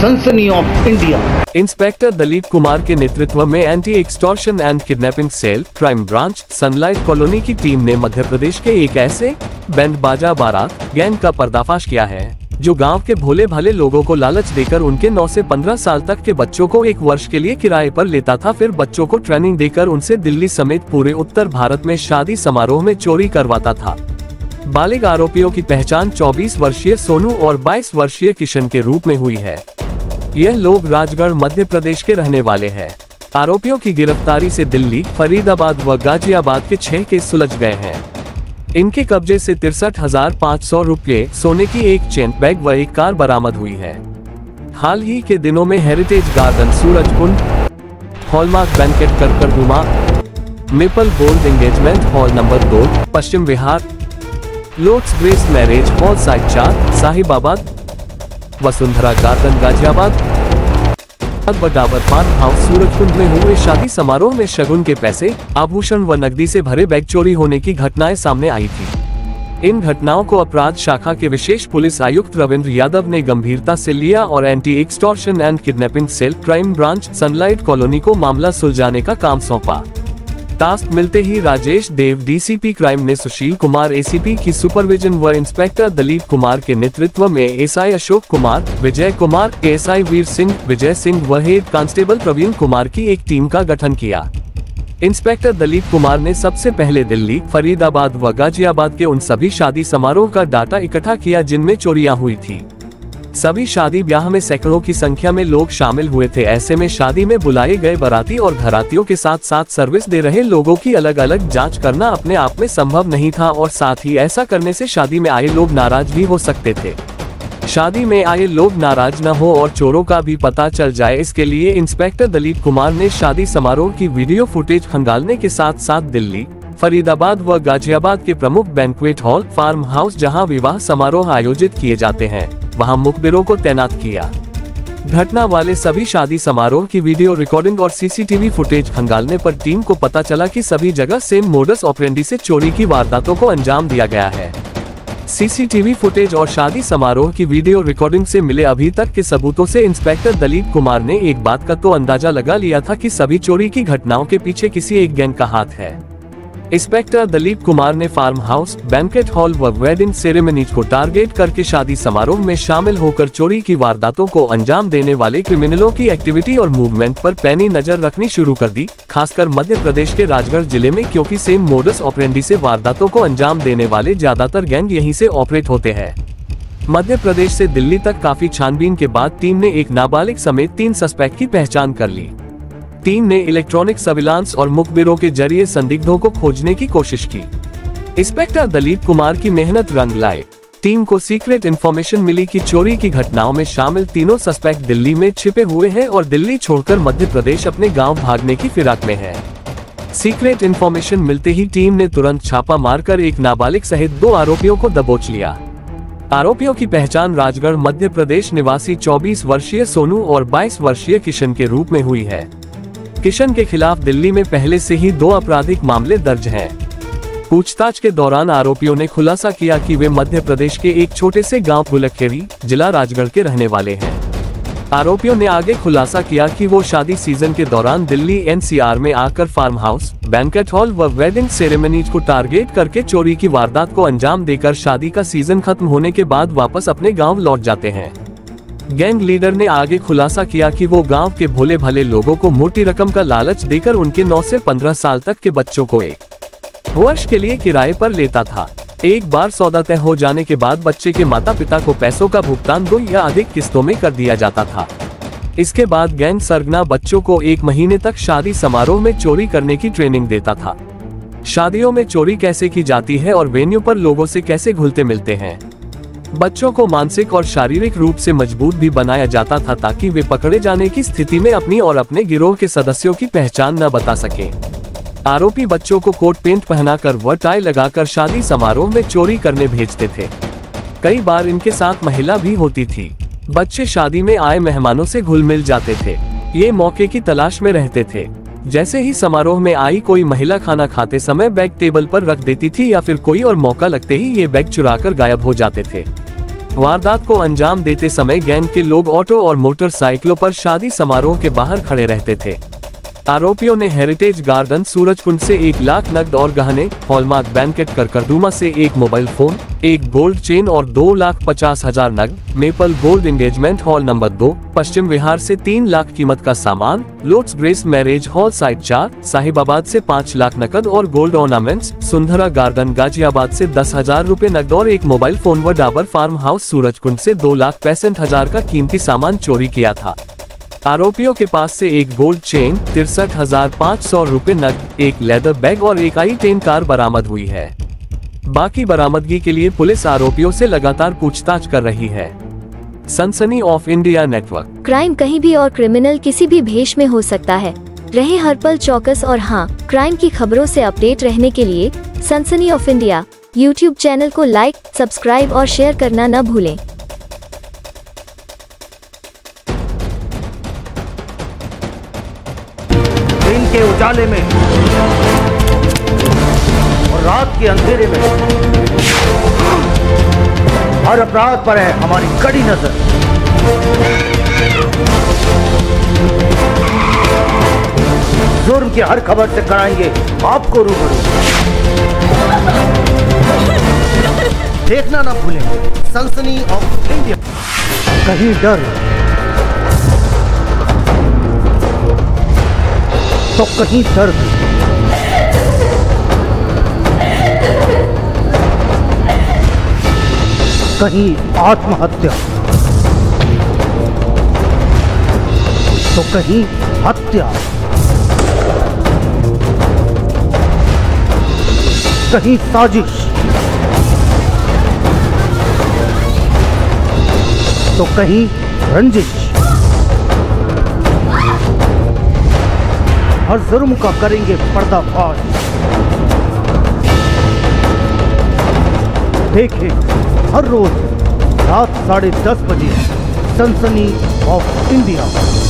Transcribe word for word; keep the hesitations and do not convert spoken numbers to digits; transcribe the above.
सनसनी of India. Inspector Dalip Kumar के नेतृत्व में anti extortion and kidnapping cell crime branch sunlight colony की टीम ने मध्य प्रदेश के एक ऐसे बैंड बाजा बारात गैंग का पर्दाफाश किया है जो गांव के भोले भाले लोगों को लालच देकर उनके नौ से पंद्रह साल तक के बच्चों को एक वर्ष के लिए किराए पर लेता था, फिर बच्चों को ट्रेनिंग देकर उनसे दिल्ली समेत पूरे उत्तर भारत में शादी समारोह में चोरी करवाता था। बालिग आरोपियों की पहचान चौबीस वर्षीय सोनू और बाईस वर्षीय किशन के रूप में हुई है। यह लोग राजगढ़ मध्य प्रदेश के रहने वाले हैं। आरोपियों की गिरफ्तारी से दिल्ली, फरीदाबाद व गाजियाबाद के छह केस सुलझ गए हैं। इनके कब्जे से तिरसठ हजार पाँच सौ रुपये, सोने की एक चेन बैग व एक कार बरामद हुई है। हाल ही के दिनों में heritage garden Surajkund, hallmark banquet Karkardooma, maple gold engagement hall number दो, Paschim Vihar, lotus grace marriage hall site चार, Sahibabad, Vasundhara garden Ghaziabad, Dabur farm house Surajkund में हुए शादी समारोह में शगुन के पैसे, आभूषण व नकदी से भरे बैग चोरी होने की घटनाएं सामने आई थी। इन घटनाओं को अपराध शाखा के विशेष पुलिस आयुक्त रविंद्र यादव ने गंभीरता से लिया और anti extortion and kidnapping cell crime branch sunlight colony को मामला सुलझाने का काम सौंपा। टास्क मिलते ही राजेश देव डीसीपी क्राइम ने सुशील कुमार एसीपी की सुपरविजन व इंस्पेक्टर दलीप कुमार के नेतृत्व में एसआई अशोक कुमार, विजय कुमार, एएसआई वीर सिंह, विजय सिंह व हेड कांस्टेबल प्रवीण कुमार की एक टीम का गठन किया। इंस्पेक्टर दलीप कुमार ने सबसे पहले दिल्ली, फरीदाबाद व गाजियाबाद के उन सभी शादी समारोह का डाटा इकट्ठा किया जिनमें चोरियां हुई थी। सभी शादी ब्याह में सैकड़ों की संख्या में लोग शामिल हुए थे। ऐसे में शादी में बुलाए गए बाराती और घरातियों के साथ साथ सर्विस दे रहे लोगों की अलग अलग जांच करना अपने आप में संभव नहीं था और साथ ही ऐसा करने से शादी में आए लोग नाराज भी हो सकते थे। शादी में आए लोग नाराज न हो और चोरों का भी पता चल जाए, इसके लिए इंस्पेक्टर दलीप कुमार ने शादी समारोह की वीडियो फुटेज खंगालने के साथ साथ दिल्ली, फरीदाबाद व गाजियाबाद के प्रमुख बैंक्वेट हॉल, फार्म हाउस जहां विवाह समारोह आयोजित किए जाते हैं, वहां मुखबिरों को तैनात किया। घटना वाले सभी शादी समारोह की वीडियो रिकॉर्डिंग और सीसीटीवी फुटेज खंगालने पर टीम को पता चला कि सभी जगह सेम मोडस ऑपरेंडी से चोरी की वारदातों को अंजाम दिया गया है। सीसीटीवी फुटेज और शादी समारोह की वीडियो रिकॉर्डिंग से मिले अभी तक के सबूतों से इंस्पेक्टर दलीप कुमार ने एक बात का तो अंदाजा लगा लिया था कि सभी चोरी की घटनाओं के पीछे किसी एक गैंग का हाथ है। इंस्पेक्टर दलीप कुमार ने फार्म हाउस, बैंकेट हॉल व वेडिंग सेरेमनीज को टारगेट करके शादी समारोह में शामिल होकर चोरी की वारदातों को अंजाम देने वाले क्रिमिनलों की एक्टिविटी और मूवमेंट पर पैनी नजर रखनी शुरू कर दी, खासकर मध्य प्रदेश के राजगढ़ जिले में, क्योंकि सेम मोडस ऑपरेंडी से वारदातों को अंजाम देने वाले ज्यादातर गैंग यहीं से ऑपरेट होते हैं। मध्य प्रदेश से दिल्ली तक काफी छानबीन के बाद टीम ने एक नाबालिग समेत तीन सस्पेक्ट की पहचान कर ली। टीम ने इलेक्ट्रॉनिक सर्विलांस और मुखबिरों के जरिए संदिग्धों को खोजने की कोशिश की। इंस्पेक्टर दलीप कुमार की मेहनत रंग लाए। टीम को सीक्रेट इन्फॉर्मेशन मिली कि चोरी की घटनाओं में शामिल तीनों सस्पेक्ट दिल्ली में छिपे हुए हैं और दिल्ली छोड़कर मध्य प्रदेश अपने गांव भागने की फिराक में है। सीक्रेट इन्फॉर्मेशन मिलते ही टीम ने तुरंत छापा मारकर एक नाबालिग सहित दो आरोपियों को दबोच लिया। आरोपियों की पहचान राजगढ़ मध्य प्रदेश निवासी चौबीस वर्षीय सोनू और बाईस वर्षीय किशन के रूप में हुई है। किशन के खिलाफ दिल्ली में पहले से ही दो आपराधिक मामले दर्ज हैं। पूछताछ के दौरान आरोपियों ने खुलासा किया कि वे मध्य प्रदेश के एक छोटे से गांव गुलखेरी, जिला राजगढ़ के रहने वाले हैं। आरोपियों ने आगे खुलासा किया कि वो शादी सीजन के दौरान दिल्ली एनसीआर में आकर फार्म हाउस, बैंकेट हॉल व वेडिंग सेरेमनीज को टारगेट करके चोरी की वारदात को अंजाम देकर शादी का सीजन खत्म होने के बाद वापस अपने गाँव लौट जाते हैं। गैंग लीडर ने आगे खुलासा किया कि वो गांव के भोले भाले लोगों को मोटी रकम का लालच देकर उनके नौ से पंद्रह साल तक के बच्चों को एक वर्ष के लिए किराए पर लेता था। एक बार सौदा तय हो जाने के बाद बच्चे के माता पिता को पैसों का भुगतान दो या अधिक किस्तों में कर दिया जाता था। इसके बाद गैंग सरगना बच्चों को एक महीने तक शादी समारोह में चोरी करने की ट्रेनिंग देता था। शादियों में चोरी कैसे की जाती है और वेन्यू पर लोगों से कैसे घुलते मिलते हैं। बच्चों को मानसिक और शारीरिक रूप से मजबूत भी बनाया जाता था ताकि वे पकड़े जाने की स्थिति में अपनी और अपने गिरोह के सदस्यों की पहचान न बता सकें। आरोपी बच्चों को कोट पेंट पहनाकर व टाई लगाकर शादी समारोह में चोरी करने भेजते थे। कई बार इनके साथ महिला भी होती थी। बच्चे शादी में आए मेहमानों से घुल मिल जाते थे। ये मौके की तलाश में रहते थे। जैसे ही समारोह में आई कोई महिला खाना खाते समय बैग टेबल पर रख देती थी या फिर कोई और मौका लगते ही ये बैग चुराकर गायब हो जाते थे। वारदात को अंजाम देते समय गैंग के लोग ऑटो और मोटरसाइकिलों पर शादी समारोह के बाहर खड़े रहते थे। आरोपियों ने हेरिटेज गार्डन सूरजकुंड से एक लाख नकद और गहने, हॉलमार्क बैंकेट करकरदुमा से एक मोबाइल फोन, एक गोल्ड चेन और दो लाख पचास हजार नकद, maple gold engagement hall number दो, पश्चिम विहार से तीन लाख कीमत का सामान, lotus grace marriage hall site चार, साहिबाबाद से पाँच लाख नकद और gold ornaments, Sundara garden Ghaziabad से दस हजार रूपए नकद और एक मोबाइल फोन व डाबर फार्म हाउस सूरजकुंड से दो लाख पैंसठ हजार का कीमती सामान चोरी किया था। आरोपियों के पास से एक गोल्ड चेन, तिरसठ हजार पाँच सौ रूपए नकद, एक लेदर बैग और एक आई टेन कार बरामद हुई है। बाकी बरामदगी के लिए पुलिस आरोपियों से लगातार पूछताछ कर रही है। सनसनी ऑफ इंडिया नेटवर्क। क्राइम कहीं भी और क्रिमिनल किसी भी भेष में हो सकता है। रहे हर पल चौकस और हाँ, क्राइम की खबरों से अपडेट रहने के लिए Sansani of India YouTube channel को लाइक, सब्सक्राइब और शेयर करना न भूलें। दिन के उजाले में और रात के अंधेरे में हर अपराध पर है हमारी कड़ी नजर। जुर्म की हर खबर से कराएंगे आपको रूबरू। देखना ना भूलें सनसनी ऑफ इंडिया। कहीं डर तो कहीं दर्द, कहीं आत्महत्या तो कहीं हत्या, कहीं साजिश तो कहीं रंजिश। हर जुर्म का करेंगे पर्दाफाश। देखें हर रोज रात साढ़े दस बजे सनसनी ऑफ इंडिया।